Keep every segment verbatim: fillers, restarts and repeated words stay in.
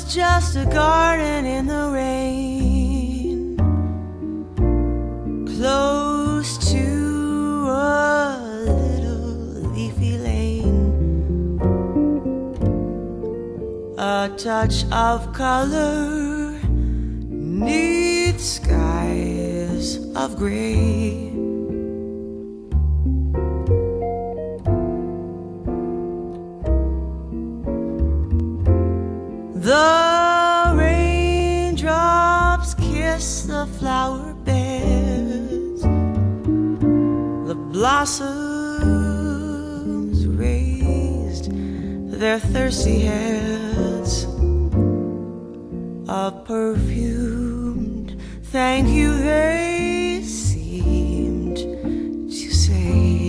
just a garden in the rain, close to a little leafy lane. A touch of color neath skies of gray. The raindrops kiss the flower beds, the blossoms raised their thirsty heads. A perfumed thank you they seemed to say.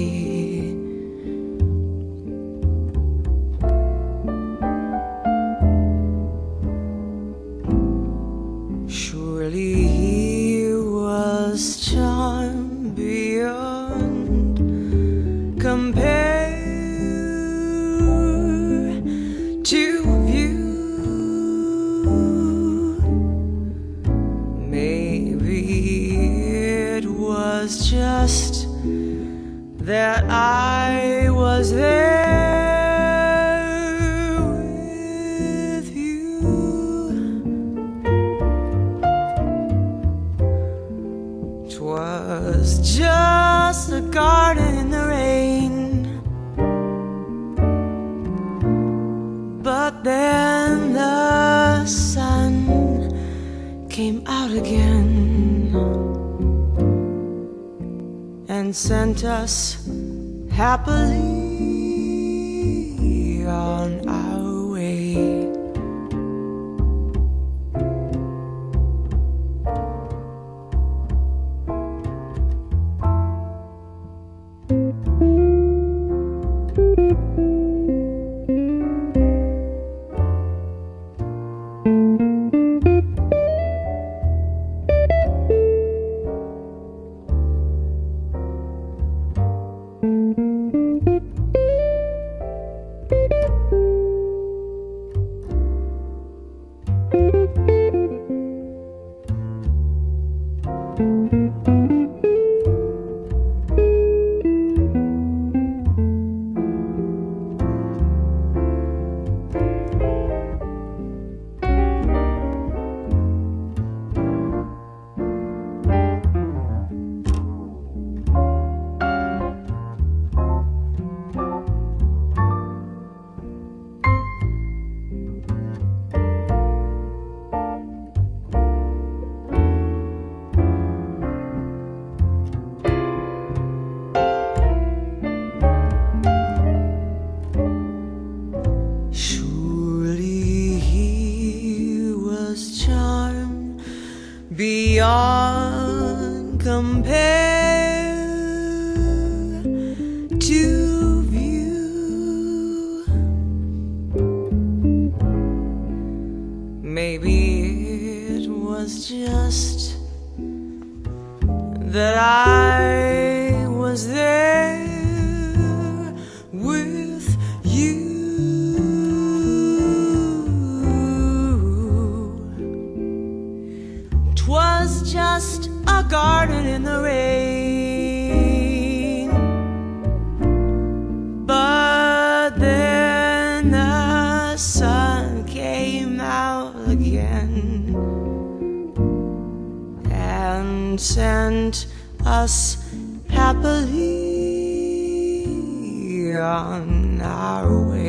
Surely he was charmed beyond compare to view. Maybe it was just that I was there with you. 'Twas just a garden in the rain, but then the sun came out again and sent us happily on our way. Beyond compare to view. Maybe it was just that I was there with you. 'Twas just a garden in the rain, but then the sun came out again and sent us happily on our way.